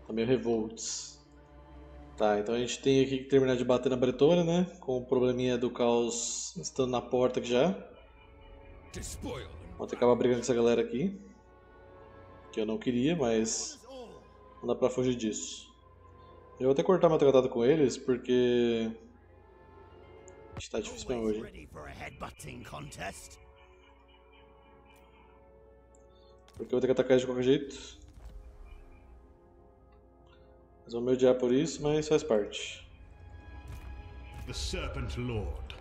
Tá meio revolts. Tá, então a gente tem aqui que terminar de bater na Bretônia, né? Com o probleminha do caos estando na porta aqui já. Vou ter que acabar brigando com essa galera aqui. Que eu não queria, mas não dá pra fugir disso. Eu vou até cortar meu tratado com eles, porque... Está difícil mesmo hoje. Porque eu vou ter que atacar eles de qualquer jeito. Eles vão me odiar por isso, mas faz parte. The Serpent Lord.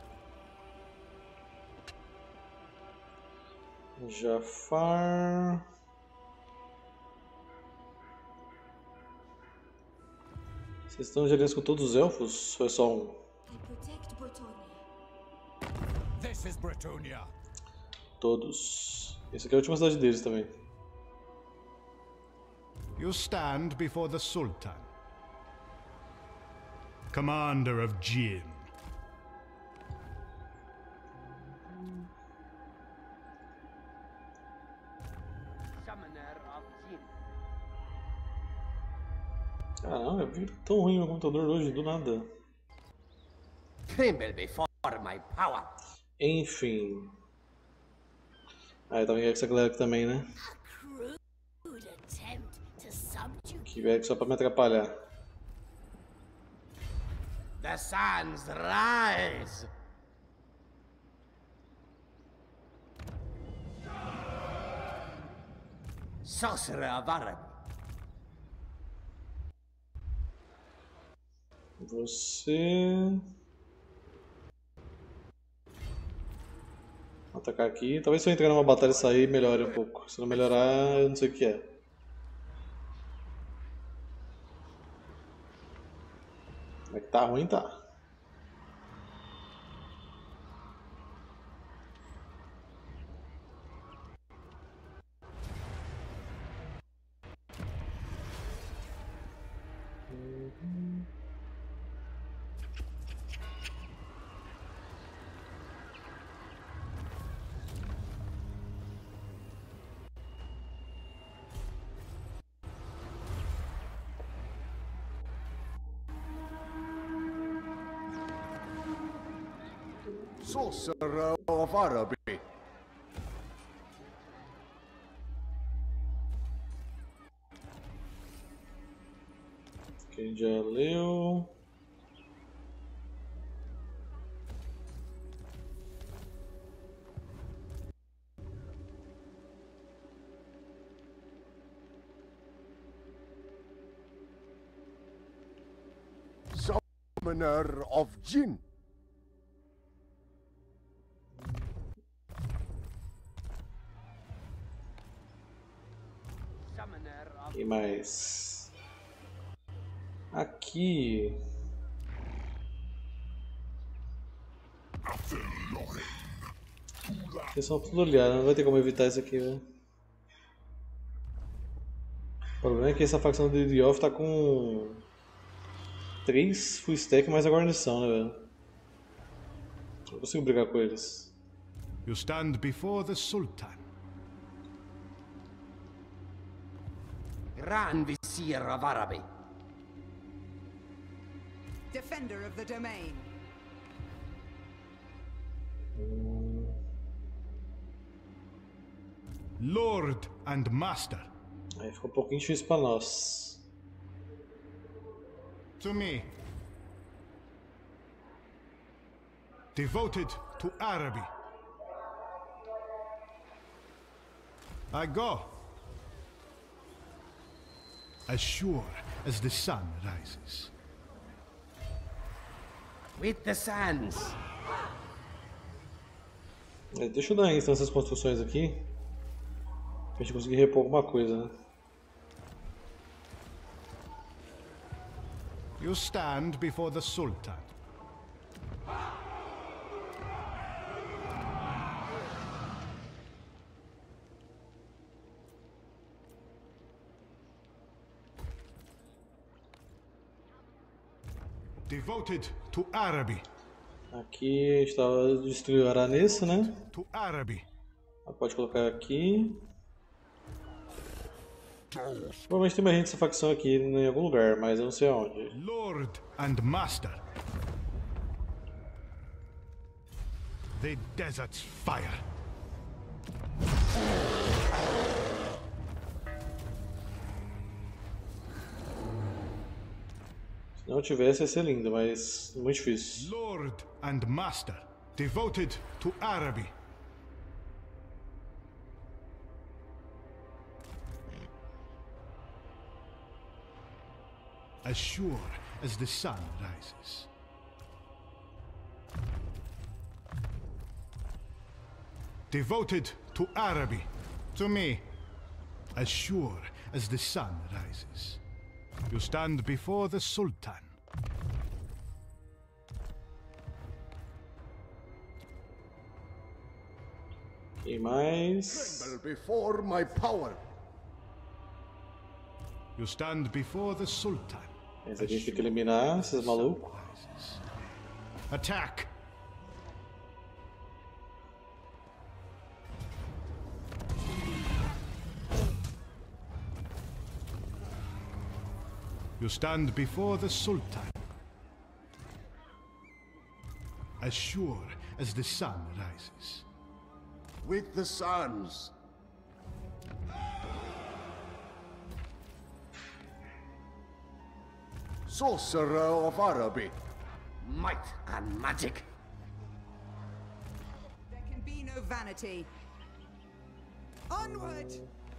Jafar... Vocês estão de aliança com todos os elfos? Ou é só um? Todos. Essa aqui é a última cidade deles também. You stand before the Sultan, commander of Jin. Caramba, eu vi tão ruim meu computador hoje, do nada. Tremble before my power. Enfim. Ah, eu tava com essa galera aqui também, né? Que veio aqui só pra me atrapalhar. The sands rise. Sorcerer of Araby. Você... Vou atacar aqui. Talvez se eu entrar numa batalha e sair, melhore um pouco. Se não melhorar, eu não sei o que é. Como é que tá ruim, tá. Sorcerer of Araby. Quem já leu? Summoner of Jin. E mais... Aqui... Eles são tudo olhar, não vai ter como evitar isso aqui, né? O problema é que essa facção do Idiof tá com 3 full stack mais a guarnição, né, velho? Não consigo brigar com eles. You stand before the Sultan. Grand Vizier of Araby. Defender of the domain. Lord and Master. Aí ficou um pouquinho difícil pra nós. To me. Devoted to Araby. I go. As sure as the sun rises. With the sands. Deixa eu dar instância nessas construções aqui. Pra gente conseguir repor alguma coisa, né? You stand before the Sultan. Devoted to Araby. Aqui a gente tava destruindo o Aranessa, né? To Araby. Pode colocar aqui. Provavelmente tem mais gente dessa facção aqui em algum lugar, mas eu não sei aonde. Lord and Master. The desert's fire. Se não tivesse, ia ser lindo, mas muito difícil. Lord and Master. Devoted to Araby. As sure as the sun rises. Devoted to Araby. To me. As sure as the sun rises. You stand before the Sultan. E mais... Tremble before my power. You stand before the Sultan. Esse aqui tem que eliminar esses malucos. Attack! You stand before the Sultan. As sure as the sun rises. With the suns. Sorcerer of Araby. Might and magic. There can be no vanity. Onward!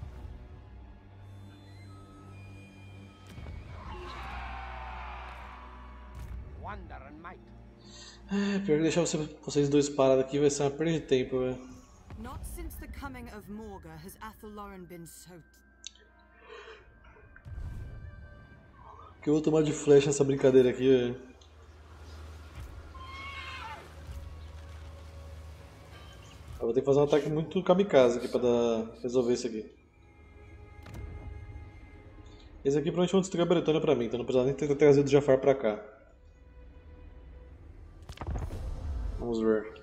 Wonder and might. É, pior que deixar vocês dois parados aqui vai ser uma perda de tempo, velho. Not since the coming of Morga has Athelloren been so... Que eu vou tomar de flecha nessa brincadeira aqui, velho. Eu vou ter que fazer um ataque muito kamikaze aqui pra resolver isso aqui. Esse aqui provavelmente vão destruir a Bretônia pra mim, então não precisa nem ter trazido o Jafar pra cá. Vamos ver.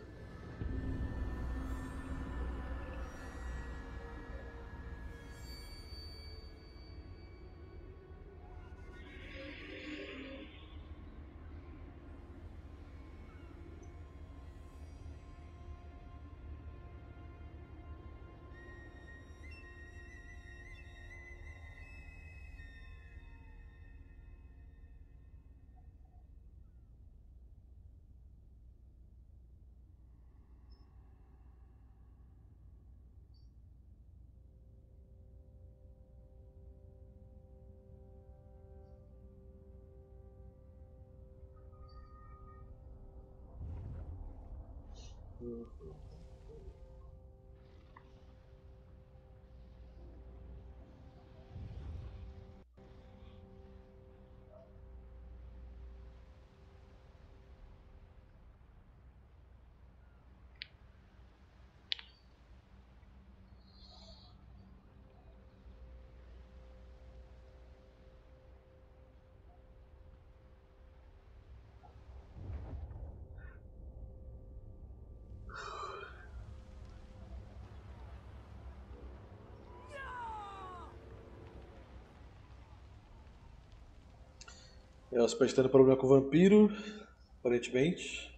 Elas podem estar tendo problema com o vampiro, aparentemente.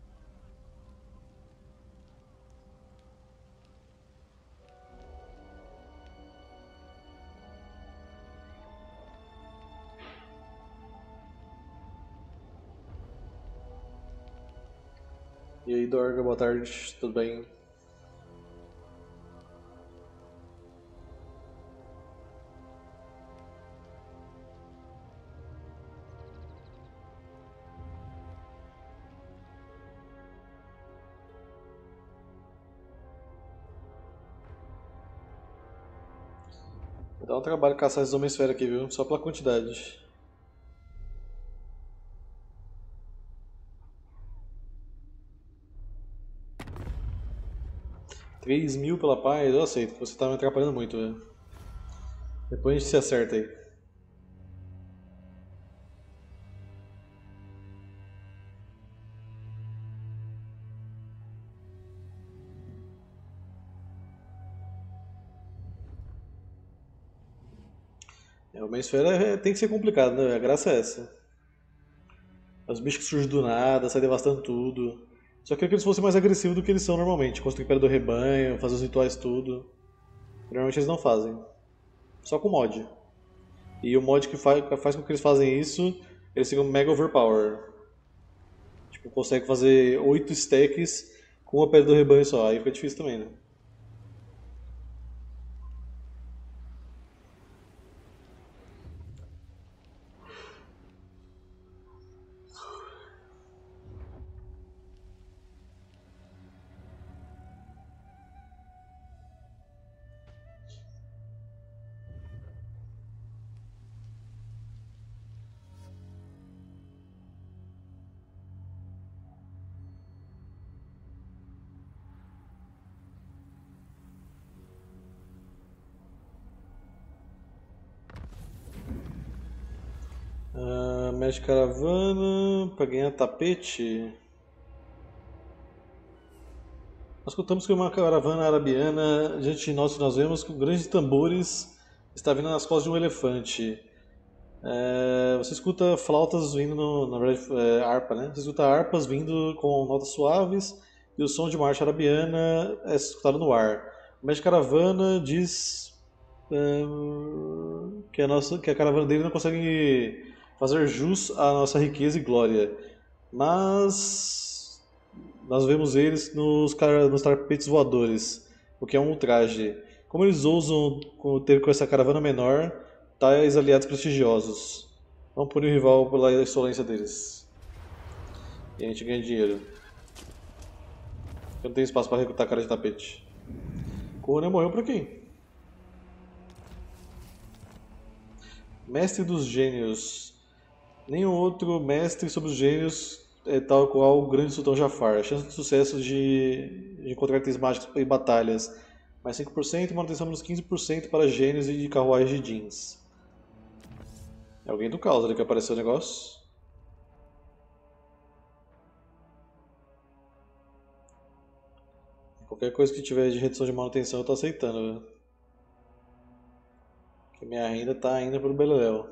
E aí, Dorga, boa tarde, tudo bem? Vai dar um trabalho caçar esses Homem-Esfera aqui, viu? Só pela quantidade. $3.000 pela paz, eu aceito, você tá me atrapalhando muito, velho. Depois a gente se acerta aí. Uma esfera tem que ser complicado, né? A graça é essa. Os bichos que surgem do nada, saem devastando tudo. Só queria que eles fossem mais agressivos do que eles são normalmente. Construir pedra do rebanho, fazer os rituais tudo. Normalmente eles não fazem. Só com mod. E o mod que faz com que eles fazem isso, eles ficam mega overpower. Tipo, consegue fazer 8 stacks com uma pedra do rebanho só. Aí fica difícil também, né? Mestre caravana para ganhar tapete. Nós escutamos que uma caravana arabiana diante de nós que nós vemos com grandes tambores está vindo nas costas de um elefante. Você escuta flautas vindo, na verdade, harpa, né? Você escuta harpas vindo com notas suaves e o som de marcha arabiana é escutado no ar. O mestre caravana diz que a caravana dele não consegue fazer jus à nossa riqueza e glória, mas nós vemos eles nos tapetes voadores, o que é um ultraje. Como eles ousam ter com essa caravana menor tais aliados prestigiosos? Vamos punir o rival pela insolência deles. E a gente ganha dinheiro. Eu não tenho espaço para recrutar cara de tapete. Conan morreu pra quem? Mestre dos Gênios. Nenhum outro mestre sobre os gênios é tal qual o grande Sultão Jafar. A chance de sucesso de encontrar itens mágicos em batalhas mais 5% e manutenção menos 15% para gênios e de carruagem de jeans. É alguém do caos ali que apareceu o negócio. Qualquer coisa que tiver de redução de manutenção eu tô aceitando, velho. Porque minha renda tá indo pro beleléu.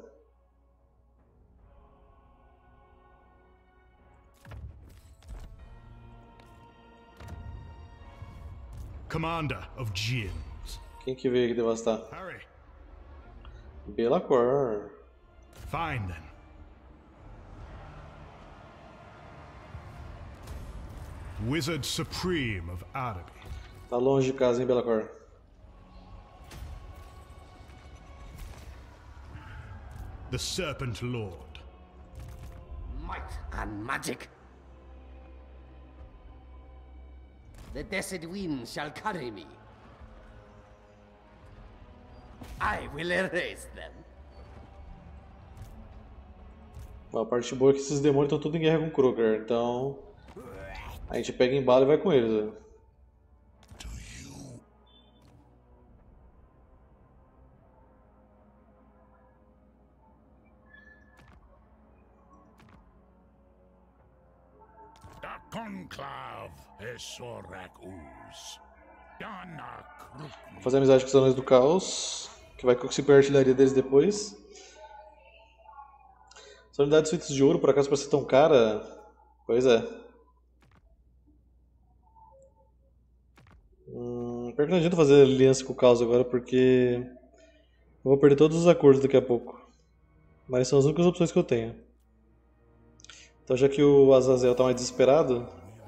Commander of Djinns. Quem que veio aqui devastar? Hurry. Belacor. Fine then. Wizard Supreme of Araby. Tá longe de casa, hein, Belacor? The Serpent Lord. Might and magic. The desert wind shall carry me. I will erase them. A parte boa é que esses demônios estão tudo em guerra com o Kruger, então a gente pega embalo e vai com eles. Né? Conclave Esorak Uz. Vou fazer amizade com os anões do caos, que vai conseguir a artilharia deles depois. São unidades feitas de ouro, por acaso, para ser tão cara? Pois é. Pior que não adianta fazer aliança com o caos agora, porque eu vou perder todos os acordos daqui a pouco. Mas são as únicas opções que eu tenho. Então, já que o Azazel tá mais desesperado,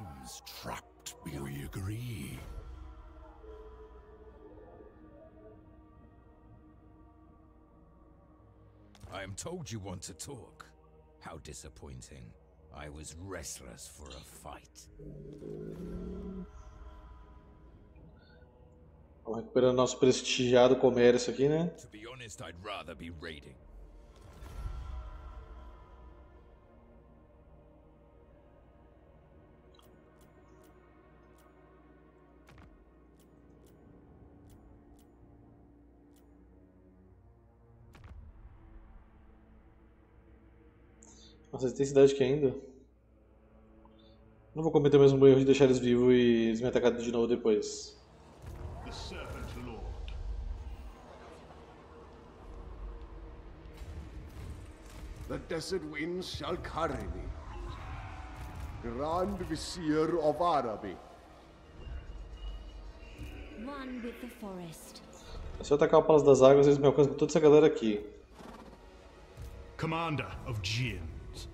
I am told you want to talk. How disappointing. I was restless for a fight. vamos recuperando nosso prestigiado comércio aqui, né? To be honest, I'd rather be raiding. Nossa, tem cidade aqui ainda? Não vou cometer o mesmo erro de deixar eles vivos e eles me atacarem de novo depois. The Serpent Lord. The desert winds shall carry me. Grand Vizier of Araby. One with the forest. Se eu atacar o Palácio das Águas, eles me alcançam com toda essa galera aqui. Commander of Djinns.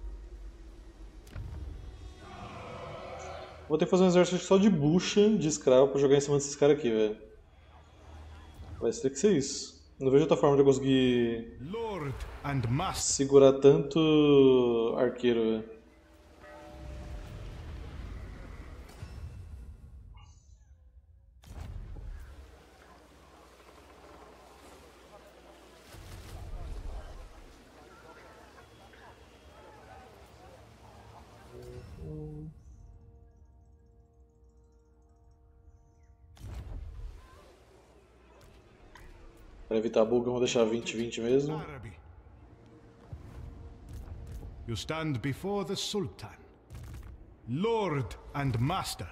Vou ter que fazer um exército só de bucha, de escravo, pra jogar em cima desses caras aqui, velho. Vai ter que ser isso. Não vejo outra forma de eu conseguir Lord and Master. segurar tanto arqueiro, velho. Para evitar bug, vamos deixar 20-20 mesmo. Araby. You stand before the Sultan, Lord and Master.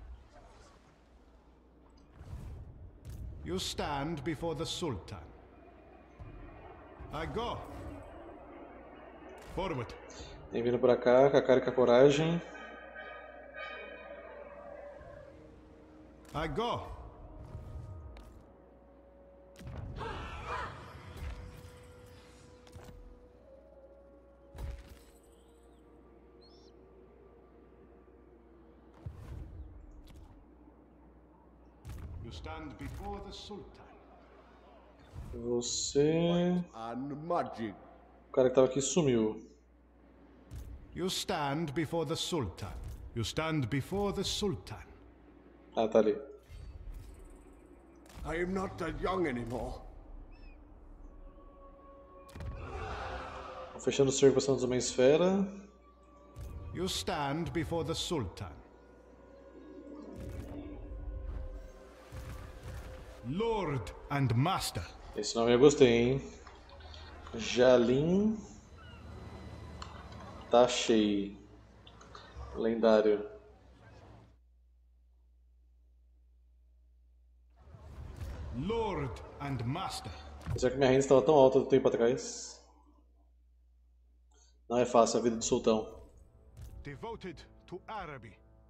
You stand before the Sultan. I go. Forward. Vem vindo pra cá, com a cara e com a coragem. I go. You stand before the Sultan. Você... And magic. O cara que tava aqui sumiu. You stand before the Sultan. You stand before the Sultan. Ah, tá ali. I am not that young anymore. Fechando o cerco, passando uma esfera. You stand before the Sultan. Lord and Master. Esse nome eu gostei, hein? Jalin Tashei. Lendário. Lord and Master. Será que minha renda estava tão alta do tempo atrás? Não é fácil a vida do sultão. Devoted to Araby.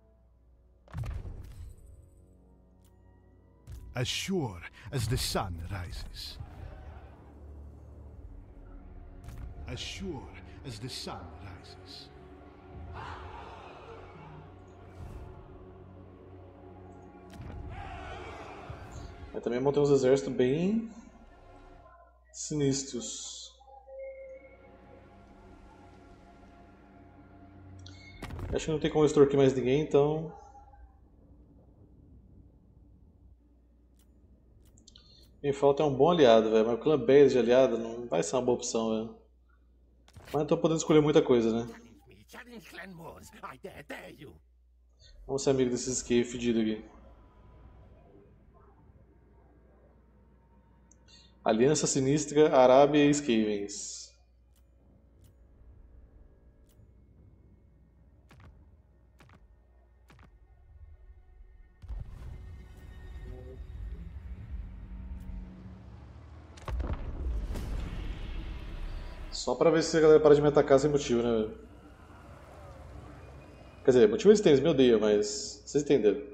As sure as the sun rises. As sure as the sun rises. Mas também montei uns exércitos bem sinistros. Acho que não tem como extorquir mais ninguém, então... Quem falta é um bom aliado, velho. Mas o clã Baelz de aliado não vai ser uma boa opção, velho. Mas não tô podendo escolher muita coisa, né? Vamos ser amigo desses Skave fedidos aqui. Aliança Sinistra, Arábia e Skavens. Só pra ver se a galera para de me atacar sem motivo, né, velho? Quer dizer, motivo eles têm, eles me odeiam, mas... Vocês entenderam.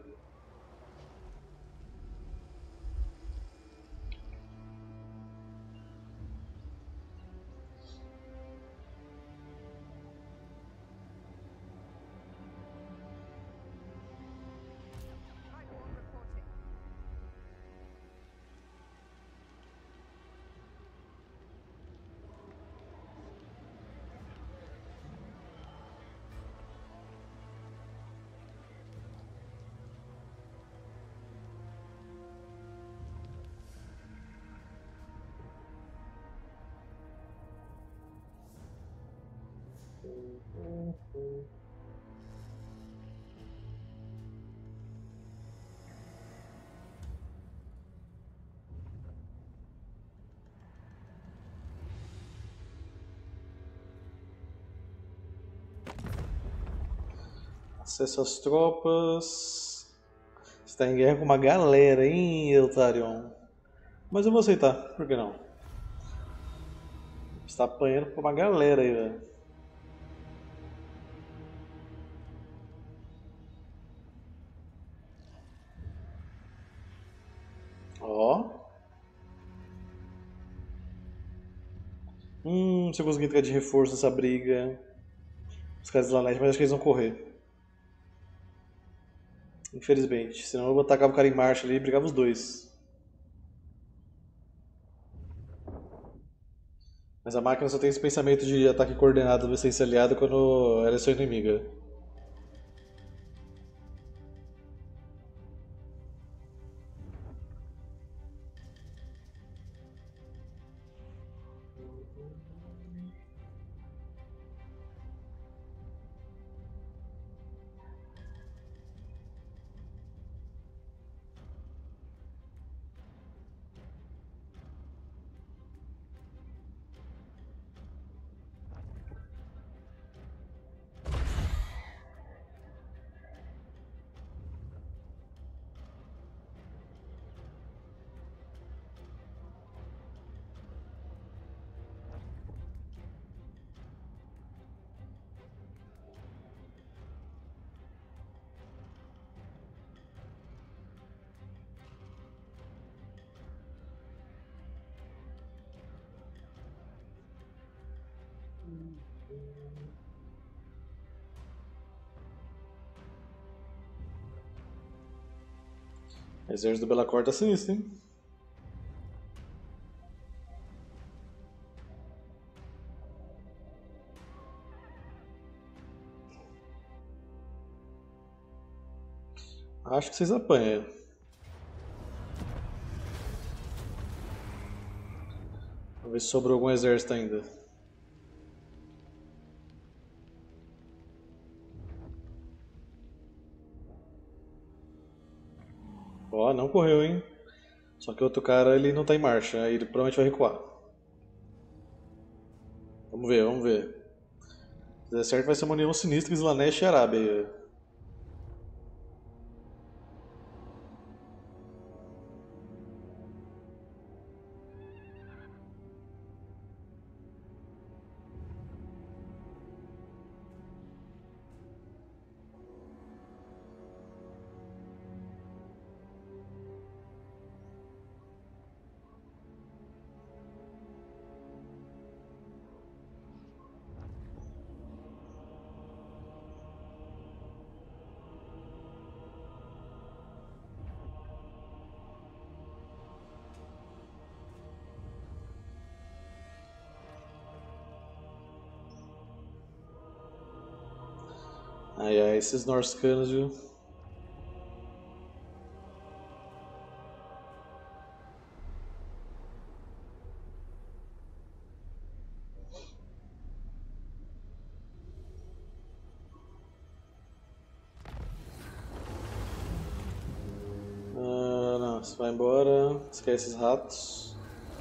Acesso às tropas. Você tá em guerra com uma galera, hein, Eltarion? Mas eu vou aceitar, por que não? Você tá apanhando pra uma galera aí, velho. Ó. Se eu conseguir entrar de reforço nessa briga. Os caras de Slanesh, mas acho que eles vão correr. Infelizmente. Senão eu vou tacar o cara em marcha ali e brigava os dois. Mas a máquina só tem esse pensamento de ataque coordenado do essência aliada quando ela é sua inimiga. O exército do Belacor tá sinistro, hein? Acho que vocês apanham. Vamos ver se sobrou algum exército ainda. Ó, não correu, hein? Só que o outro cara, ele não tá em marcha, aí ele provavelmente vai recuar. Vamos ver, vamos ver. Se der certo vai ser uma união sinistra Slanesh e Arábia. Ai ai, esses Norscanos, viu? Não, você vai embora. Esquece esses ratos.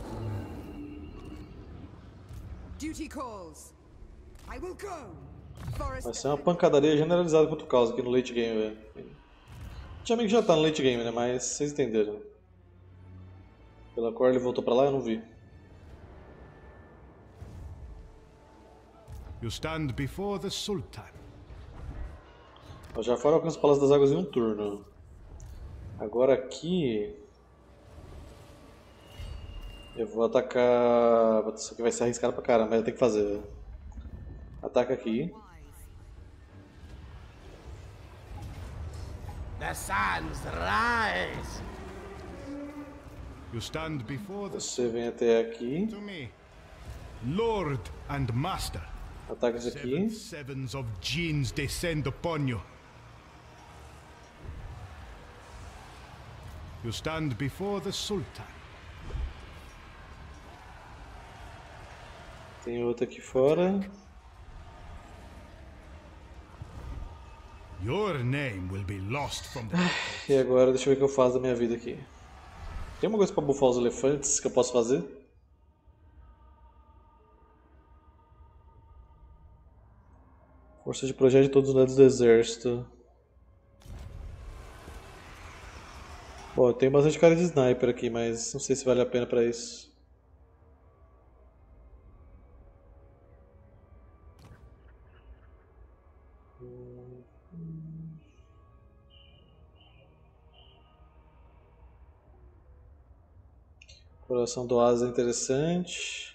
Duty calls. I will go. Vai ser uma pancadaria generalizada contra o Caos aqui no late game, velho. Tinha amigo que já tá no late game, né? Mas vocês entenderam. Pela cor ele voltou pra lá, eu não vi. You stand before the Sultan. O Jafar alcança o Palácio das Águas em um turno. Agora aqui... eu vou atacar... Isso aqui vai ser arriscado pra caramba, mas eu tenho que fazer. Ataca aqui. The suns rise. You stand before the Você vem até aqui. to me, Lord and Master. Ataca isso aqui. Sevens of genes descend upon you. You stand before the Sultan. Tem outro aqui fora. Your name will be lost from the... E agora deixa eu ver o que eu faço da minha vida aqui. Tem uma coisa pra bufar os elefantes que eu posso fazer? Força de projeto de todos os lados do exército. Bom, eu tenho bastante cara de sniper aqui, mas não sei se vale a pena pra isso. Coração do Asa é interessante.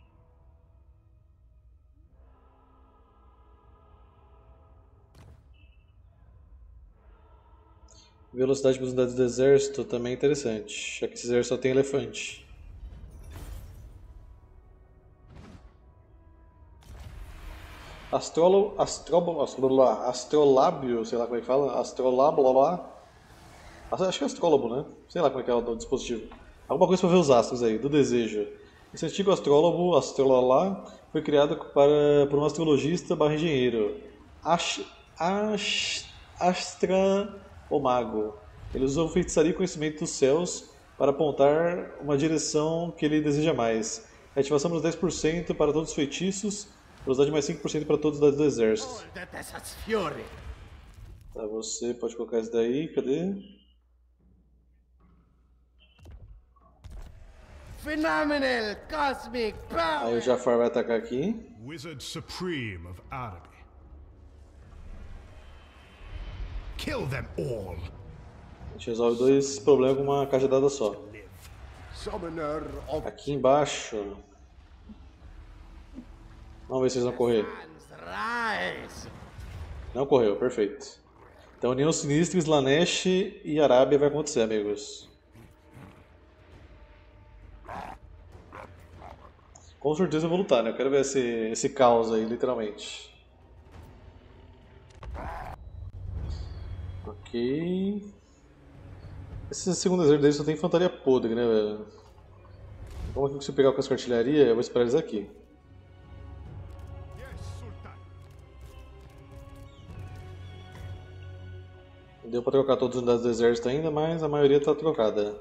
Velocidade para as unidades do exército também é interessante, já que esse exército só tem elefante. Astrolábio, sei lá como é que fala. Astrolábio, lá. Acho que é astrólogo, né? Sei lá como é que é o dispositivo. Alguma coisa para ver os astros aí, do desejo. Esse antigo astrólogo, Astrolabá, foi criado por um astrologista barra engenheiro. Astra o Mago. Ele usou feitiçaria e conhecimento dos céus para apontar uma direção que ele deseja mais. Ativação menos 10% para todos os feitiços, velocidade mais 5% para todos os dados do exército. Tá, você pode colocar isso daí, cadê? Phenomenal cosmic power. Aí o Jafar vai atacar aqui. Wizard Supreme of Araby. Kill them all. A gente resolve dois problemas com uma cajadada só. Summoner of Aqui embaixo. Vamos ver se eles vão correr. Rise. Não correu, perfeito. Então União Sinistra, Slanesh e Arábia vai acontecer, amigos. Com certeza eu vou lutar, né? Eu quero ver esse caos aí, literalmente. Ok. Esse segundo exército deles só tem infantaria podre, né, velho? Vamos aqui, se eu pegar com essa artilharia, eu vou esperar eles aqui. Não deu pra trocar todas as unidades do exército ainda, mas a maioria tá trocada.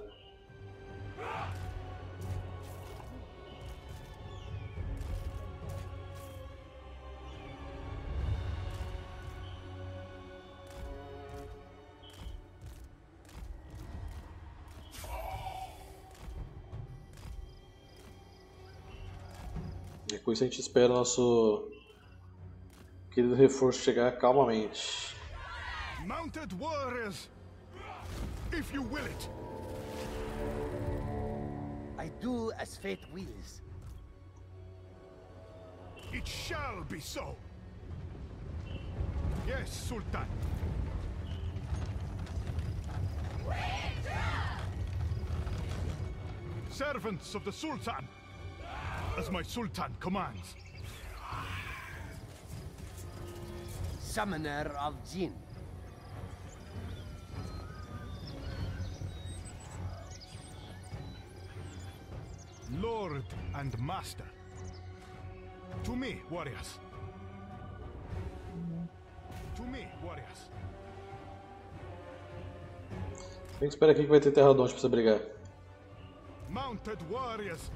Depois a gente espera o nosso querido reforço chegar calmamente. Mounted warriors, if you will it. I do as fate wills. It shall be so. Yes, Sultan. Servants of the Sultan, as my Sultan commands. Summoner of Jinn. Lord and Master. To me, warriors. To me, warriors. Tem que esperar aqui que vai ter terradonte pra você brigar. Mounted warriors.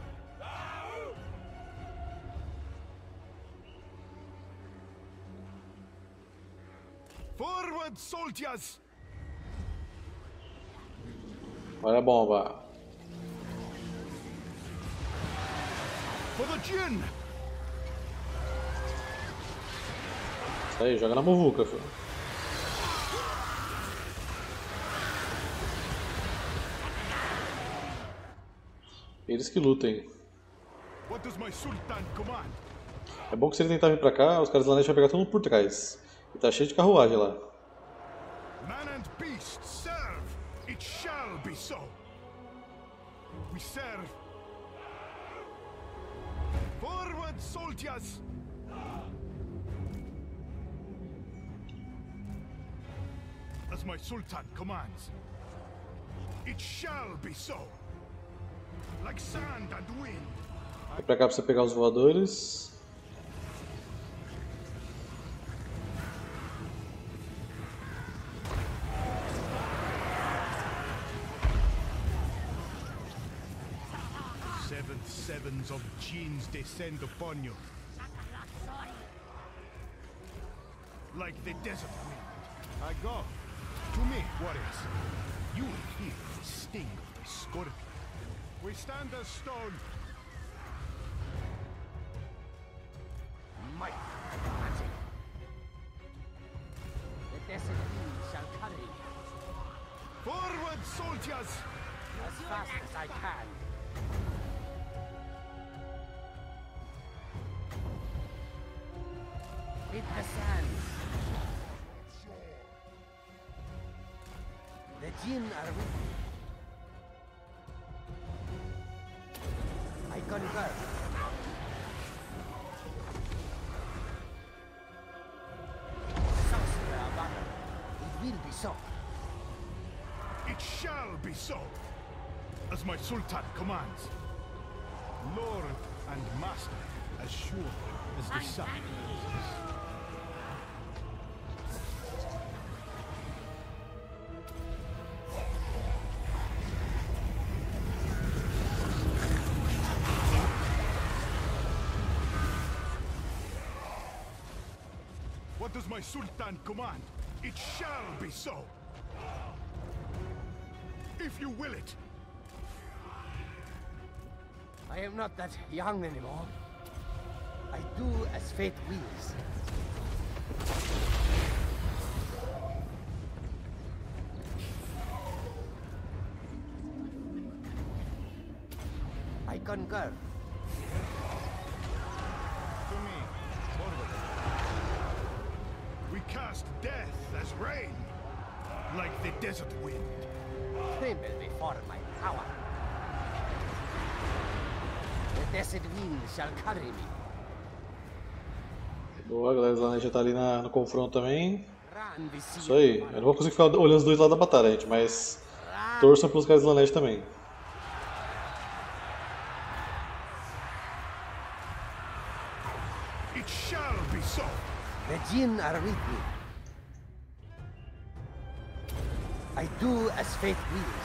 Forward, soldiers. Olha a bomba. For the Jinn. Isso aí, joga na muvuca, filho. Eles que lutem. What does my Sultan command? É bom que se ele tentar vir pra cá, os caras lá vão pegar todo mundo por trás. E tá cheio de carruagem lá. Man and beast serve. It shall be so. We serve. Forward, soldiers. As my Sultan commands. It shall be so. Like sand and wind. Vai pra cá pra você pegar os voadores. Seventh sevens of Jinns descend upon you. Like the desert wind. I go. To me, warriors. You will feel the sting of the scorpion. We stand as stone. Might. Magic. Forward, soldiers! As fast as I can. With the sands. The Jinn are with me. I concur. Sorcerer Abaddon. It will be so. It shall be so, as my Sultan commands. Lord and master, as sure as the sun rises. What does my Sultan command? It shall be so. If you will it. I am not that young anymore. I do as fate wills. I concur. To me, forward. We cast death as rain, like the desert wind. Tremble before my power. The desert wind shall carry me. Boa, a galera do Slanesh já tá ali no confronto também. Run, Isso aí. Eu não vou conseguir ficar olhando os dois lados da batalha, gente, mas torçam pelos caras do Slanesh também. It shall be so. The Jinn are with me. I do as fate wills.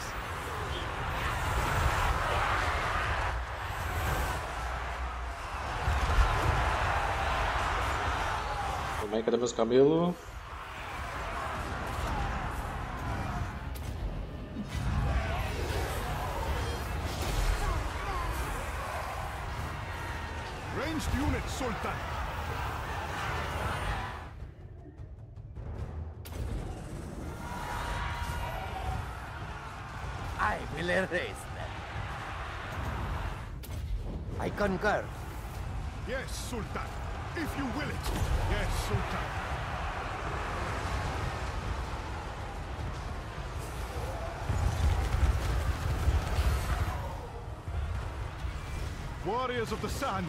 Também, cadê meus camelos? Ranged unit, Sultan. I will erase them. I concur. Yes, Sultan. If you will it. Yes, Sultan. Warriors of the Sands.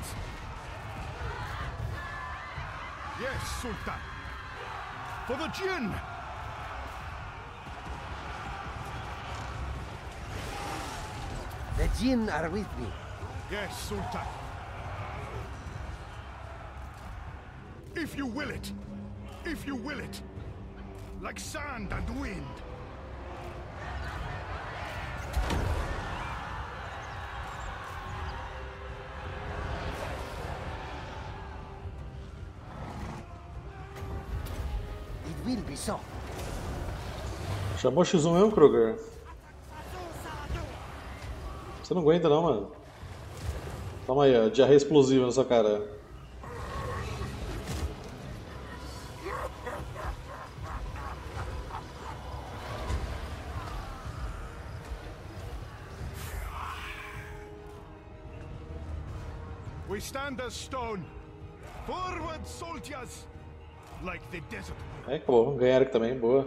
Yes, Sultan. For the Jinn. The Jinn are with me. Yes, Sultan. If you will it. If you will it. Like sand and wind. It will be so. Chamou X1 mesmo, Kruger? Você não aguenta não, mano. Toma aí, ó, diarreia explosiva na sua cara. We stand as stone. Forward, soldiers! Like the desert wind. É, acabou. Ganharam aqui também, boa.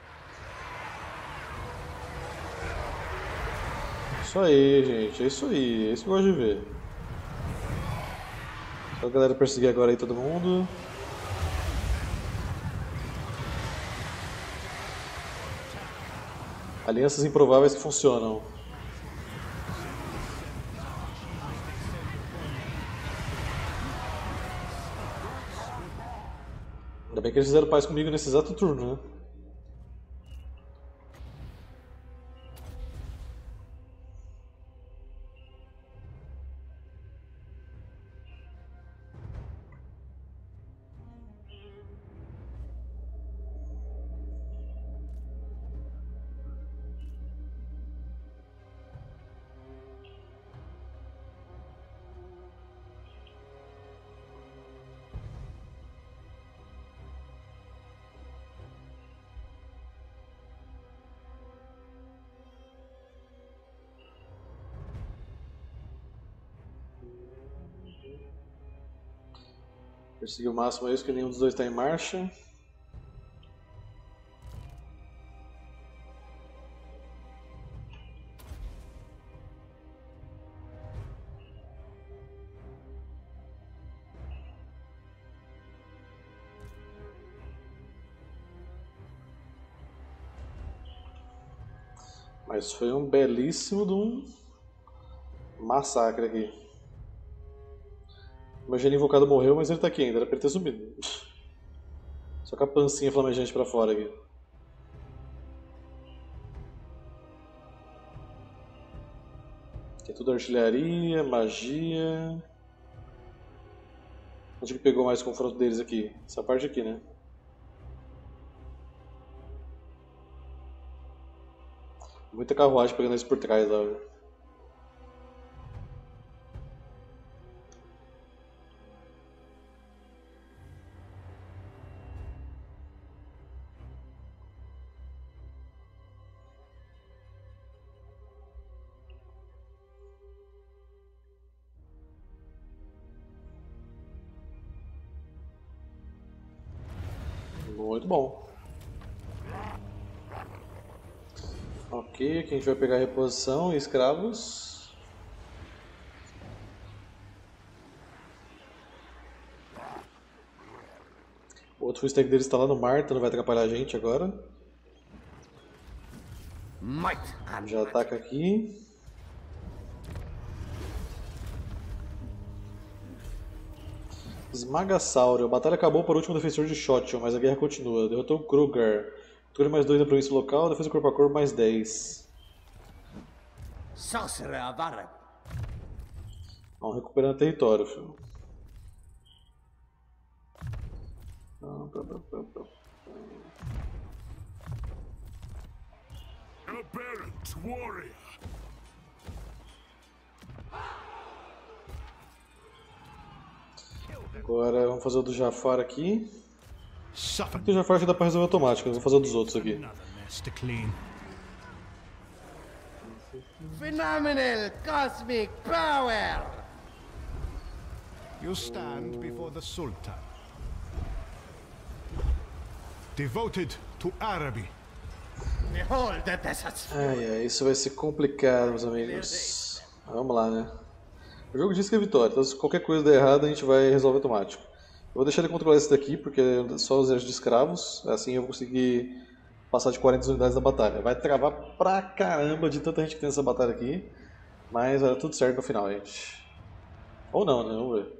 Isso aí, gente. É isso aí. É isso que eu gosto de ver. Só a galera perseguir agora aí todo mundo. Alianças improváveis que funcionam. Ainda bem que eles fizeram paz comigo nesse exato turno, né? Perseguir o máximo é isso, que nenhum dos dois está em marcha. Mas foi um belíssimo de um massacre aqui. O meu gênio invocado morreu, mas ele tá aqui ainda, era pra ele ter sumido. Só com a pancinha flamejante pra fora aqui. Aqui é tudo artilharia, magia. Onde que pegou mais o confronto deles aqui? Essa parte aqui, né? Muita carruagem pegando eles por trás lá. Muito bom. Ok, aqui a gente vai pegar reposição e escravos. O outro stack deles está lá no mar, então não vai atrapalhar a gente agora. Já ataca aqui. Esmagassauro. A batalha acabou para o último defensor de Shotion, mas a guerra continua. Derrotou Kruger. Captura mais 2 na província local, defesa corpo a corpo mais 10. Vamos recuperando território, filho. Aberrant warrior. Agora vamos fazer o do Jafar aqui. O do Jafar já dá pra resolver automático, eu vou fazer o dos outros aqui. Phenomenal cosmic power! You stand before the Sultan, devoted to Araby. Behold the deserts. Ai, isso vai ser complicado, meus amigos. Vamos lá, né? O jogo diz que é vitória, então se qualquer coisa der errado a gente vai resolver automático. Eu vou deixar ele controlar esse daqui, porque é só os exércitos de escravos, assim eu vou conseguir passar de 40 unidades da batalha. Vai travar pra caramba de tanta gente que tem nessa batalha aqui, mas vai dar tudo certo no final, gente. Ou não, né? Vamos ver.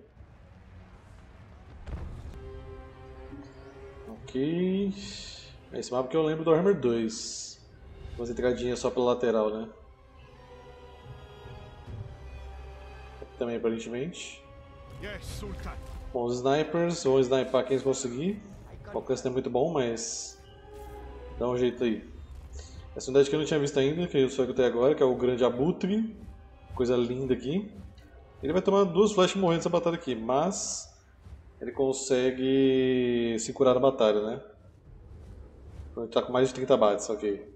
Ok. Esse mapa que eu lembro do Warhammer 2. Umas entradinhas só pela lateral, né? Aqui também, aparentemente. Bom, os snipers, vão sniper quem conseguir. O alcance não é muito bom, mas dá um jeito aí. Essa unidade que eu não tinha visto ainda, que eu só escutei agora, que é o Grande Abutre. Coisa linda aqui. Ele vai tomar 2 flashes morrendo nessa batalha aqui, mas ele consegue se curar na batalha, né? Ele tá com mais de 30 bates, ok.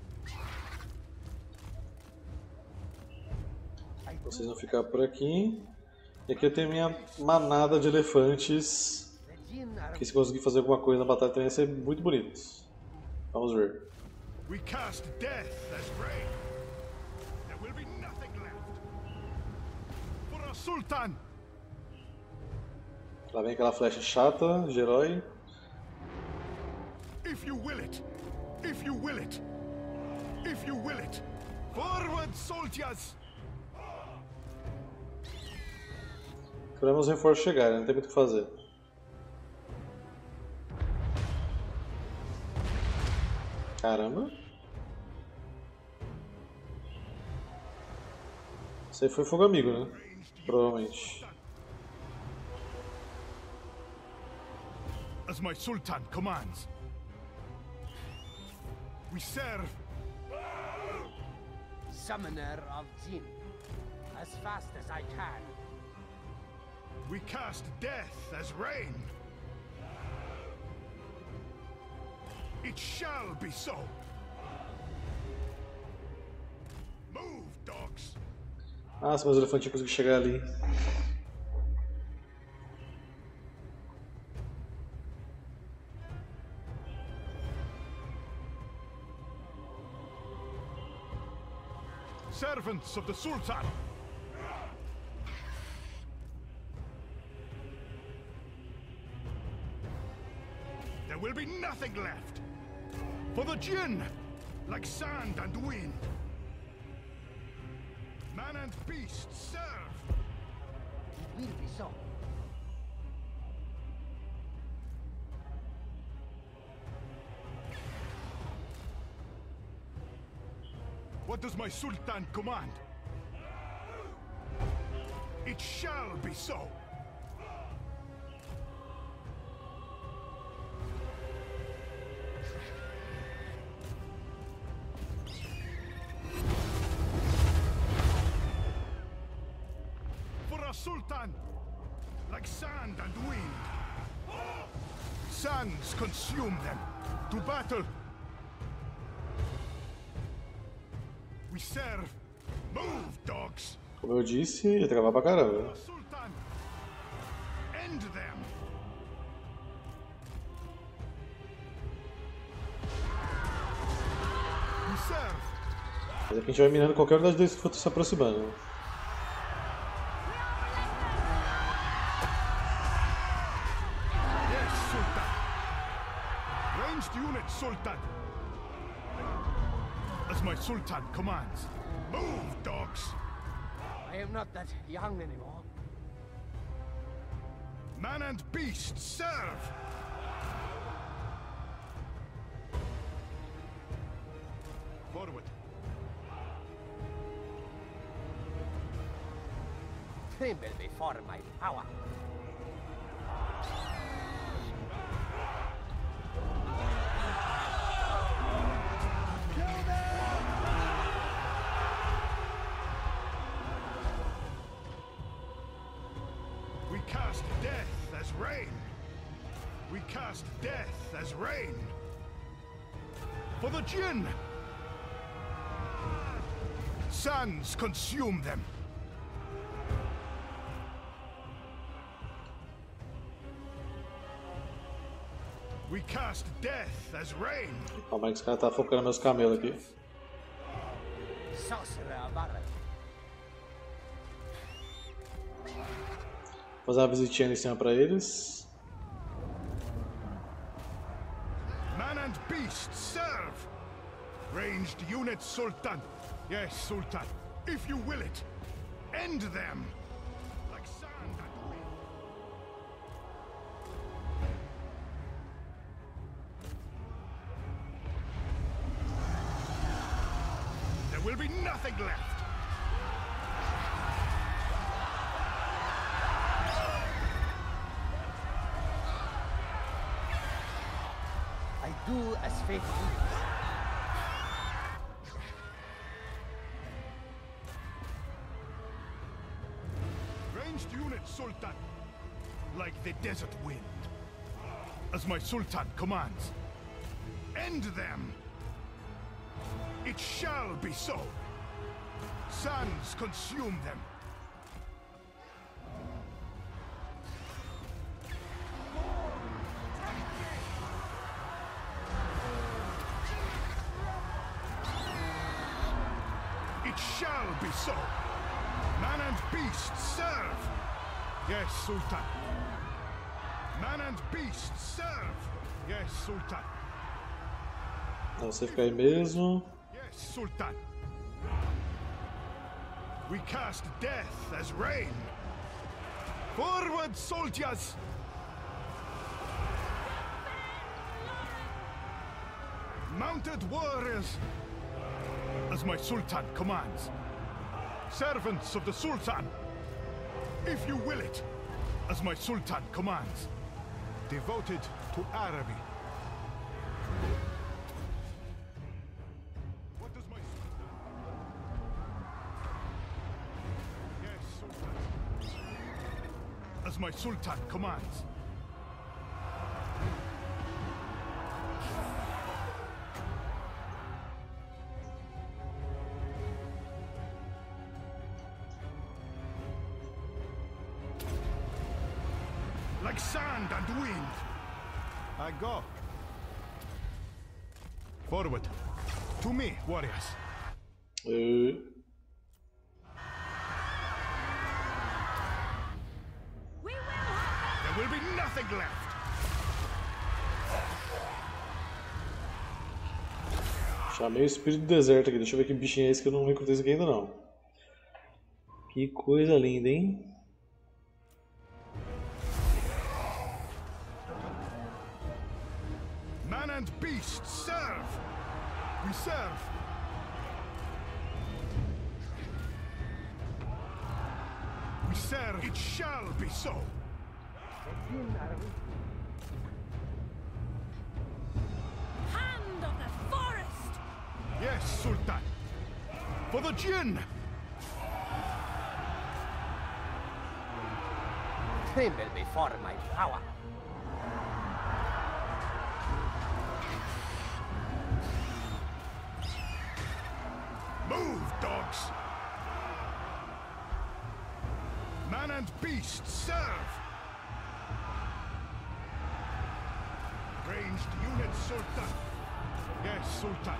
Vocês vão ficar por aqui. E aqui eu tenho minha manada de elefantes, que se conseguir fazer alguma coisa na batalha também vai ser muito bonito. Vamos ver. We cast death as rain. There will be nothing left for our Sultan. Lá vem aquela flecha chata de herói. If you will it, if you will it, if you will it, forward, soldiers! Esperamos os reforços chegarem, não tem muito o que fazer. Caramba. Isso aí foi fogo amigo, né? Provavelmente. As my Sultan commands. We serve. Summoner of Jinn. As fast as I can. We cast death as rain. It shall be so. Move, dogs. Ah, se meus elefantinhos conseguirem chegar ali. Servants of the Sultan! There will be nothing left! For the Jinn! Like sand and wind! Man and beast, serve! It will be so. What does my Sultan command? It shall be so! For a Sultan! Like sand and wind! Sands consume them! To battle! We serve. Move, dogs. Como eu disse, ia travar pra caramba. Sultan, end them. We serve. Mas aqui a gente vai mirando qualquer um das duas que for se aproximando. Yes, Sultan. Ranged unit, Sultan. As my Sultan commands. Move, dogs! I am not that young anymore. Man and beast, serve! Forward. Tremble before my power. We cast death as rain. We cast death as rain. For the Jinn! Sands consume them. We cast death as rain. Calma aí que esse cara tá focando meus camelos aqui. Sorcerer Baron. Vou fazer uma visitinha ali em cima pra eles. Man and beast, serve! Ranged unit, Sultan. Yes, Sultan. If you will it, end them! Like sand and wind. There will be nothing left! I do as fate wills. Ranged unit, Sultan. Like the desert wind. As my Sultan commands. End them! It shall be so! Sands consume them! It shall be so! Man and beast, serve! Yes, Sultan. Man and beast, serve! Yes, Sultan. Então você fica aí mesmo. Yes, Sultan. We cast death as rain. Forward, soldiers! Mounted warriors! As my Sultan commands. Servants of the Sultan! If you will it, as my Sultan commands. Devoted to Araby. What does my Sultan... Yes, Sultan. As my Sultan commands. Like sand and wind. I go. Forward. To me, warriors. There will be nothing left. Chamei o espírito do deserto aqui. Deixa eu ver que bichinho é esse que eu não recrutei esse aqui ainda não. Que coisa linda, hein? Man and beast, serve! We serve! We serve! It shall be so! Hand of the forest! Yes, Sultan! For the Jinn! Tremble before my power. Move, dogs! Man and beast, serve! Ranged unit, Sultan! Yes, Sultan!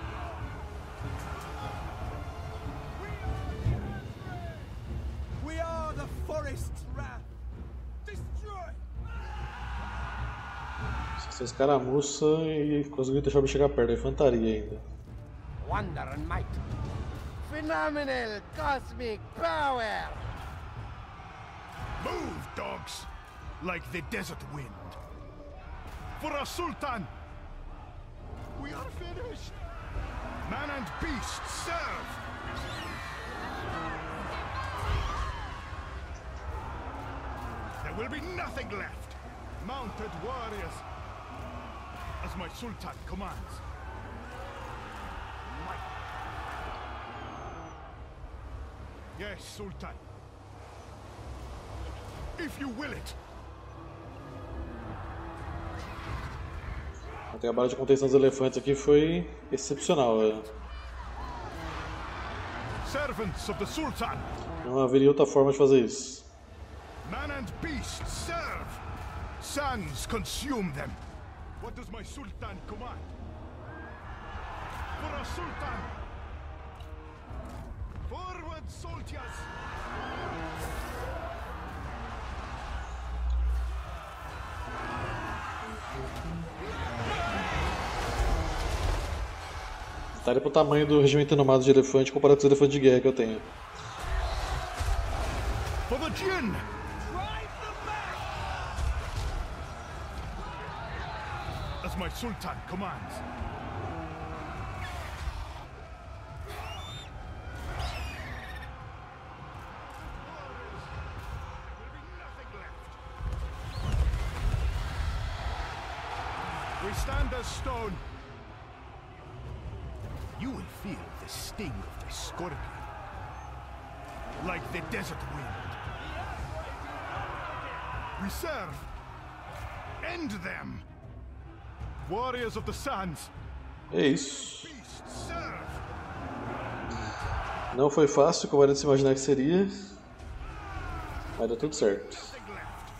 We are the forest's wrath. Destroy! Essa escaramuça e conseguiu deixar eu chegar perto da infantaria ainda. Wonder and might. Phenomenal cosmic power! Move, dogs! Like the desert wind. For our Sultan! We are finished! Man and beast, serve! There will be nothing left! Mounted warriors! As my Sultan commands. Yes, Sultan. If you will it. O trabalho de contenção dos elefantes aqui foi excepcional. Servants of the Sultan. Não haveria outra forma de fazer isso. Man and beast serve. Suns consume them. What does my Sultan command? For our Sultan. Forward, soldiers. Detalhe pro tamanho do regimento renomado de elefante comparado com os elefantes de guerra que eu tenho. For the Jinn. As my Sultan commands. We stand as stone. You will feel the sting of the scorpion, like the desert wind. We serve. End them. Warriors of the Sands. É isso. Beast, serve. Não foi fácil, como era de se imaginar que seria. Mas deu tudo certo. Nothing left.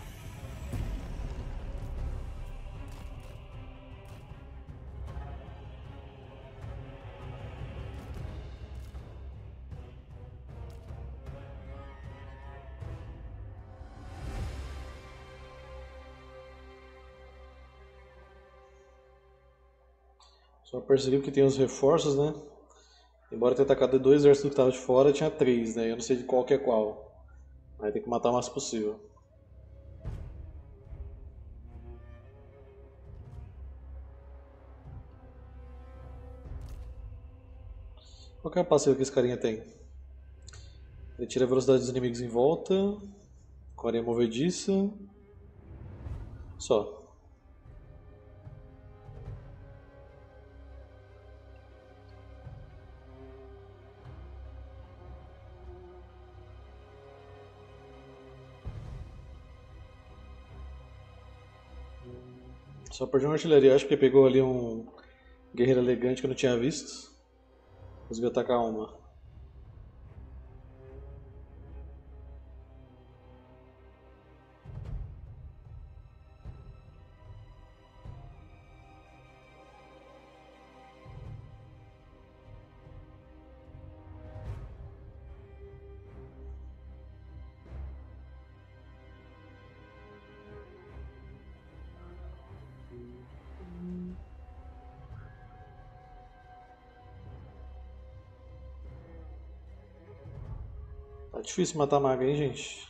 Só percebi que tem os reforços, né? Embora tenha atacado dois exércitos que estavam de fora, tinha três, né? Eu não sei de qual que é qual. Aí tem que matar o máximo possível. Qual que é a passiva que esse carinha tem? Ele tira a velocidade dos inimigos em volta, com areia movediça. Só. Só perdi uma artilharia, acho que pegou ali um guerreiro elegante que eu não tinha visto. Conseguiu atacar uma. Tá difícil matar maga, hein, gente?